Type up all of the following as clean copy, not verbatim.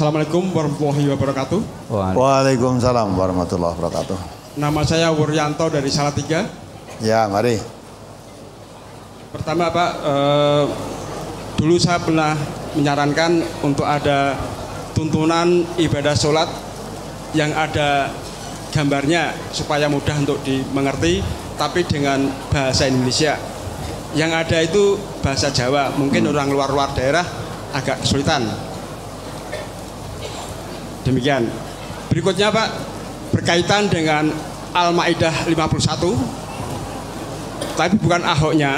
Assalamualaikum warahmatullahi wabarakatuh. Waalaikumsalam warahmatullahi wabarakatuh. Nama saya Wuryanto dari Salatiga. Ya, mari. Pertama Pak, dulu saya pernah menyarankan untuk ada tuntunan ibadah sholat yang ada gambarnya supaya mudah untuk dimengerti, tapi dengan bahasa Indonesia. Yang ada itu bahasa Jawa, mungkin orang luar daerah agak kesulitan. Demikian. Berikutnya Pak, berkaitan dengan Al-Maidah 51, tapi bukan Ahoknya.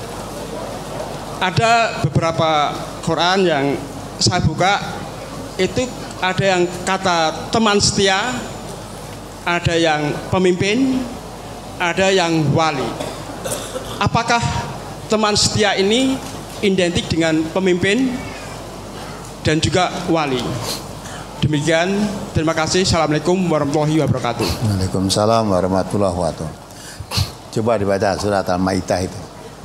Ada beberapa Quran yang saya buka, itu ada yang kata teman setia, ada yang pemimpin, ada yang wali. Apakah teman setia ini identik dengan pemimpin dan juga wali? Demikian, terima kasih. Assalamualaikum warahmatullahi wabarakatuh. Waalaikumsalam warahmatullahi wabarakatuh. Coba dibaca surat Al-Maidah itu.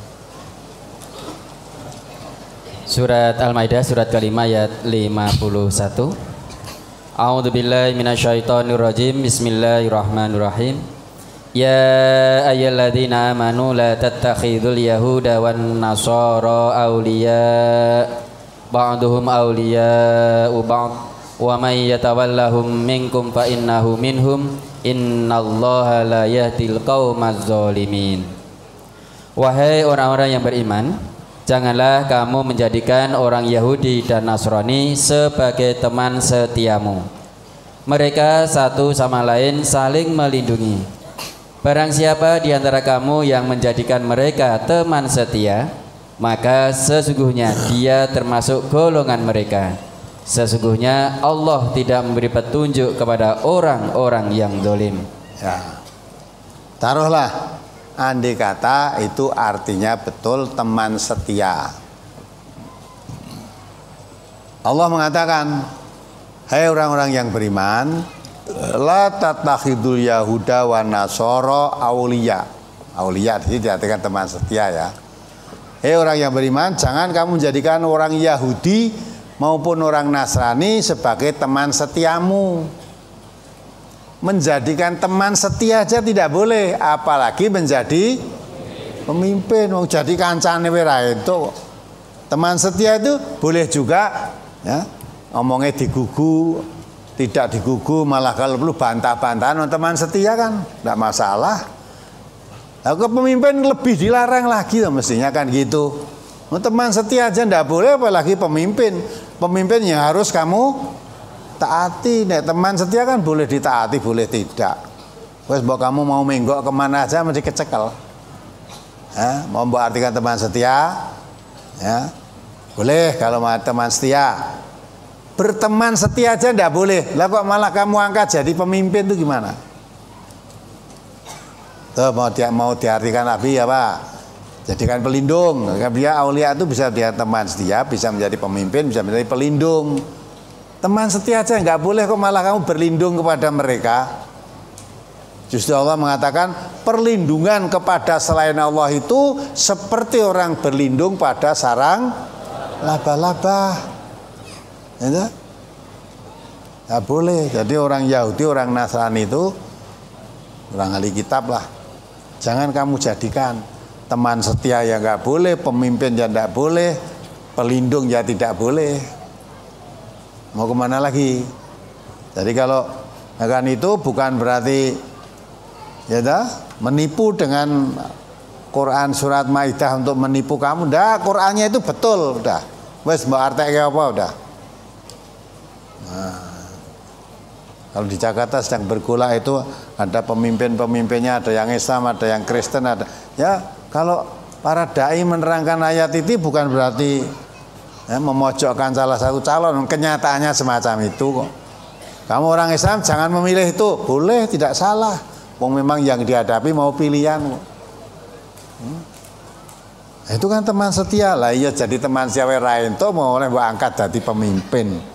Surat Al-Maidah surat kelima ayat 51. A'udzu billahi minasyaitonir rajim. Bismillahirrahmanirrahim. Ya ayyuhalladzina amanu la tattakhidul yahuda wan nasara awliya ba'duhum awliya'u ba'd wa may yatawallahum minkum fa innahu minhum innallaha la yahdil qaumaz zalimin. Wahai orang-orang yang beriman, janganlah kamu menjadikan orang Yahudi dan Nasrani sebagai teman setiamu. Mereka satu sama lain saling melindungi. Barang siapa di antara kamu yang menjadikan mereka teman setia, maka sesungguhnya dia termasuk golongan mereka. Sesungguhnya Allah tidak memberi petunjuk kepada orang-orang yang zalim. Ya. Taruhlah andai kata itu artinya betul teman setia. Allah mengatakan, hai orang-orang yang beriman, la tattakhidul yahuda wa nasara auliya. Auliya di sini diartikan teman setia ya. Hei orang yang beriman, jangan kamu menjadikan orang Yahudi maupun orang Nasrani sebagai teman setiamu. Menjadikan teman setia aja tidak boleh, apalagi menjadi pemimpin. Mau jadi kancane wae itu. Teman setia itu boleh juga ya, ngomongnya digugu, tidak digugu, malah kalau perlu bantah-bantahan. Teman setia kan tidak masalah. Nah, ke pemimpin lebih dilarang lagi mestinya kan gitu. Teman setia aja tidak boleh, apalagi pemimpin. Pemimpin yang harus kamu taati. Nek teman setia kan boleh ditaati, boleh tidak. Wes mbok kamu mau menggok kemana aja mesti kecekel. Mau mbok artikan teman setia, ya boleh kalau mau teman setia. Berteman setia aja ndak boleh. Lah kok malah kamu angkat jadi pemimpin itu gimana? Tuh mau diartikan Nabi ya Pak. Jadikan pelindung. Dia aulia itu bisa dia teman setia, bisa menjadi pemimpin, bisa menjadi pelindung. Teman setia aja nggak boleh kok malah kamu berlindung kepada mereka. Justru Allah mengatakan perlindungan kepada selain Allah itu seperti orang berlindung pada sarang laba-laba. Ya, nggak boleh. Jadi orang Yahudi, orang Nasrani itu orang ahli kitab lah. Jangan kamu jadikan teman setia ya nggak boleh, pemimpin ya nggak boleh, pelindung ya tidak boleh. Mau kemana lagi? Jadi kalau akan itu bukan berarti ya dah menipu dengan Quran surat Maidah untuk menipu kamu. Dah Qurannya itu betul, udah. Wes mbak artinya apa udah. Nah, kalau di Jakarta sedang bergolak itu ada pemimpin-pemimpinnya, ada yang Islam, ada yang Kristen, ada ya. Kalau para dai menerangkan ayat itu bukan berarti ya, memojokkan salah satu calon. Kenyataannya semacam itu kok. Kamu orang Islam jangan memilih itu, boleh, tidak salah. Wong memang yang dihadapi mau pilihan kok. Itu kan teman setia lah. Iya jadi teman siapa lain tuh mau oleh angkat jadi pemimpin.